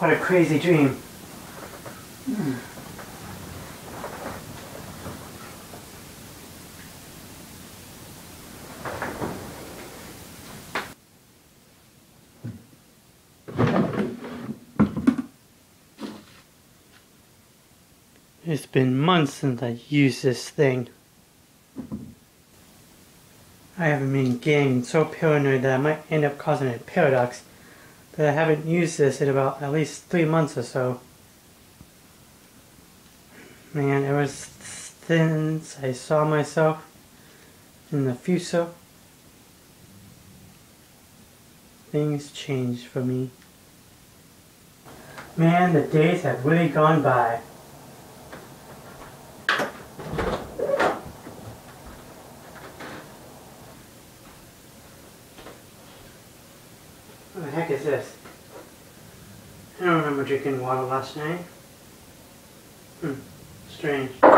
What a crazy dream. It's been months since I used this thing. I haven't been getting so paranoid that I might end up causing a paradox, but I haven't used this in about at least 3 months or so. Man, ever since I saw myself in the future, things changed for me. Man, the days have really gone by. What the heck is this? I don't remember drinking water last night. Strange.